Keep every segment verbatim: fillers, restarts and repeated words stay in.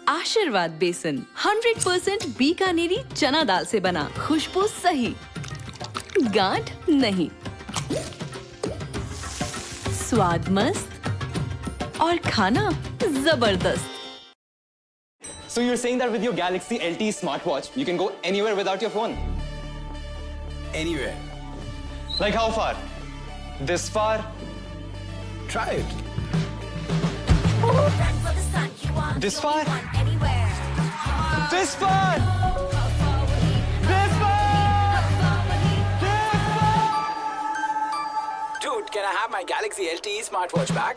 आशीर्वाद बेसन hundred percent बीकानेरी चना दाल से बना, खुशबू सही, गांठ नहीं, स्वाद मस्त और खाना जबरदस्त। So you're saying that with your Galaxy L T E smartwatch, you can go anywhere without your phone? Anywhere. Like how far? This far? Try it. This far? This far? This far? This far? Dude, can I have my Galaxy L T E smartwatch back?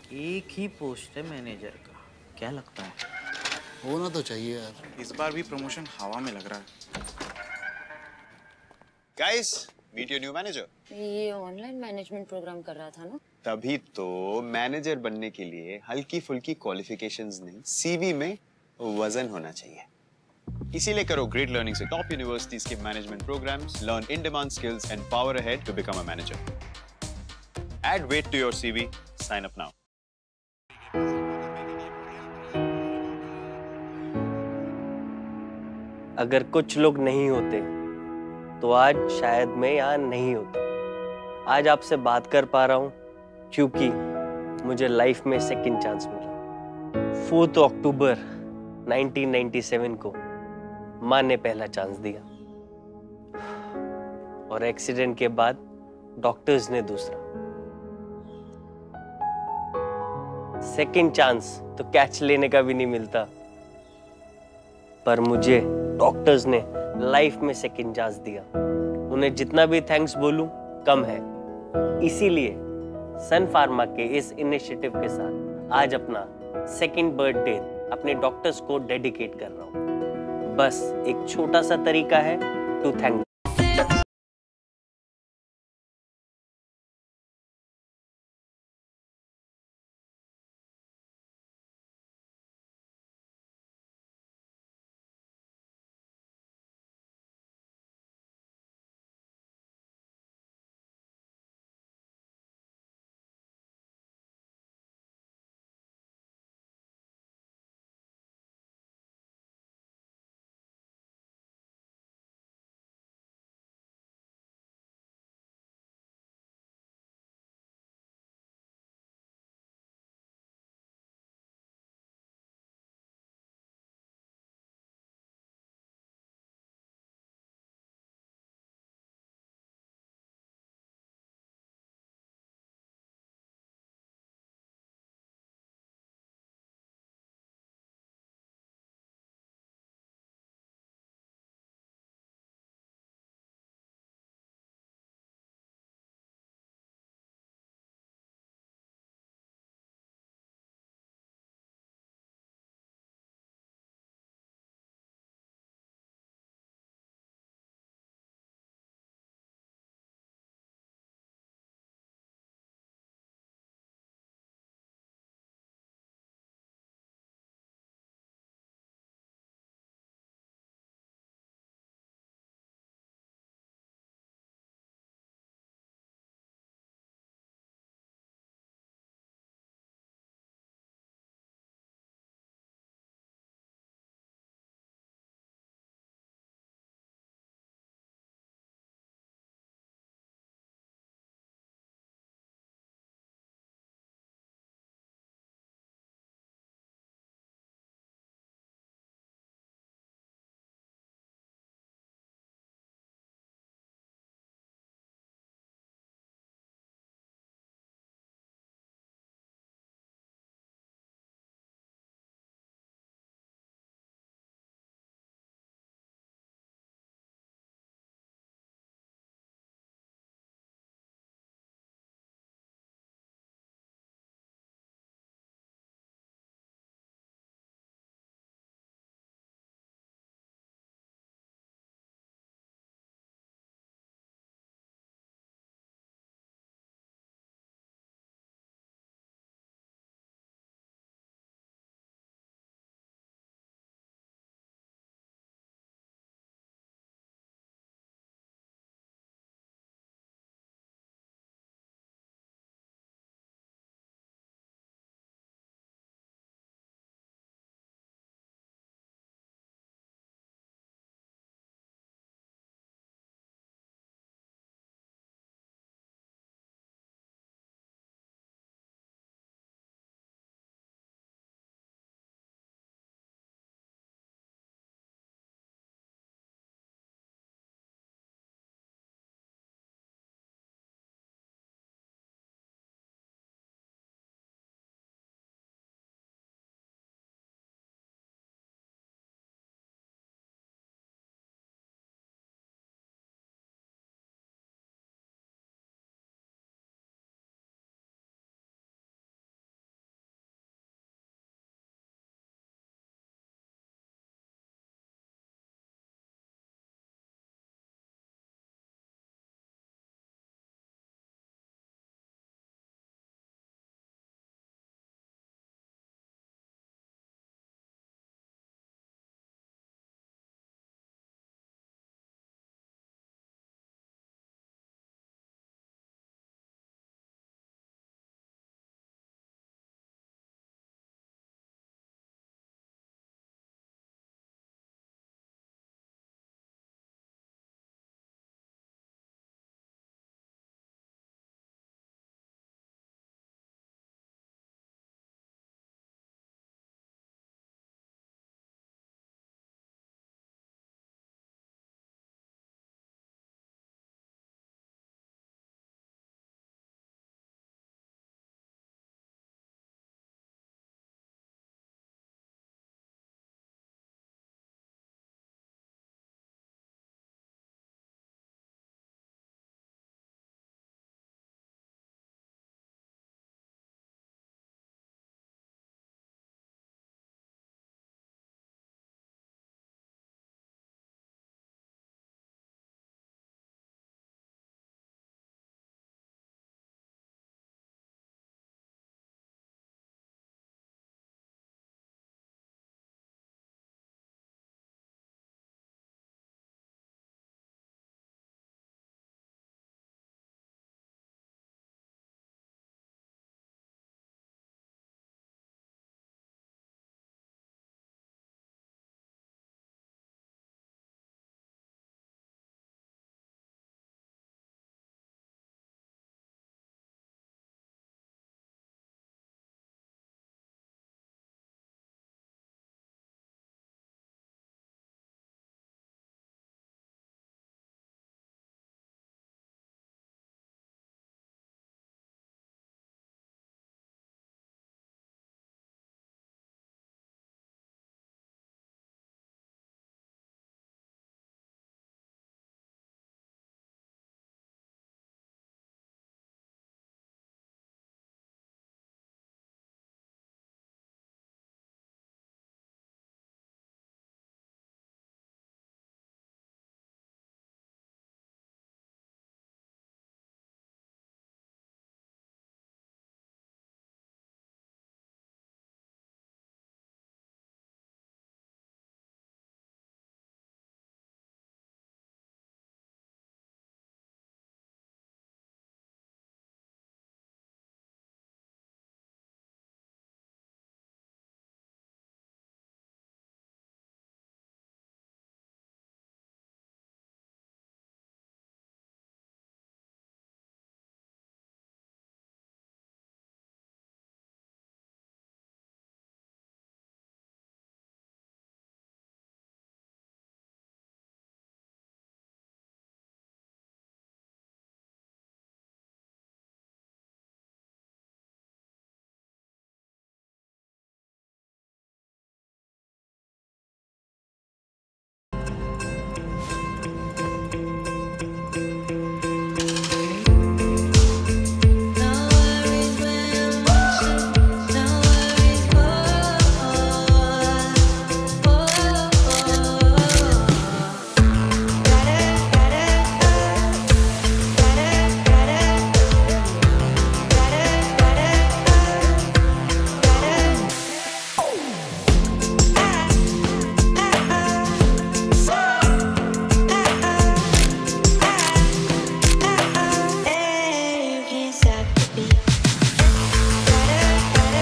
एक ही post है manager का, क्या लगता है? होना तो चाहिए यार। इस बार भी प्रमोशन हवा में लग रहा है। Guys, meet your new manager. ये ऑनलाइन मैनेजमेंट प्रोग्राम कर रहा था ना? तभी तो मैनेजर बनने के लिए हल्की फुल्की क्वालिफिकेशंस नहीं, सीवी में वजन होना चाहिए। इसीलिए करो ग्रेट लर्निंग से टॉप यूनिवर्सिटीज के management programmes, learn in demand skills and power ahead to become a manager. Add weight to your C V. Sign up now. अगर कुछ लोग नहीं होते तो आज शायद मैं यहाँ नहीं होता। आज आपसे बात कर पा रहा हूँ क्योंकि मुझे लाइफ में सेकंड चांस मिला। Fourth October nineteen ninety seven को माँ ने पहला चांस दिया और एक्सीडेंट के बाद डॉक्टर्स ने दूसरा। सेकंड चांस तो कैच लेने का भी नहीं मिलता, पर मुझे डॉक्टर्स ने लाइफ में सेकंड चांस दिया। उन्हें जितना भी थैंक्स बोलूं कम है। इसीलिए सन फार्मा के इस इनिशिएटिव के साथ आज अपना सेकंड बर्थडे अपने डॉक्टर्स को डेडिकेट कर रहा हूं। बस एक छोटा सा तरीका है to thank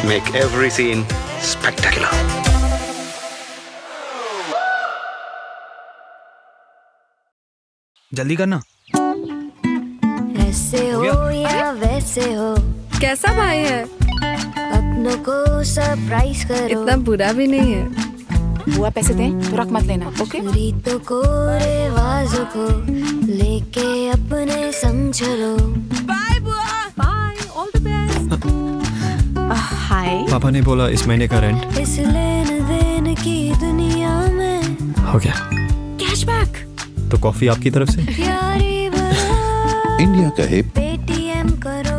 make every scene spectacular. जल्दी करना। ऐसे हो या वैसे हो, कैसा भाई है? अपनों को सरप्राइज करो। इतना बुरा भी नहीं है। बुआ पैसे दें तो रख मत लेना, ओके? रीतों को रिवाजों को लेके अपने समझ लो। बाय बुआ। Bye, all the best. Hi. पापा ने बोला इस महीने का रेंट। इस लेन देन की दुनिया में हो गया। कैशबैक। तो कॉफी आपकी तरफ से। प्यारी बना इंडिया का है पेटीएम करो।